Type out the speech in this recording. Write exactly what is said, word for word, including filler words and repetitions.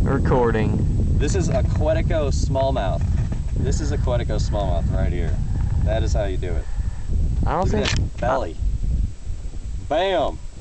recording. This is a Quetico smallmouth. This is a Quetico smallmouth right here. That is how you do it. I don't Look think at that belly. Bam!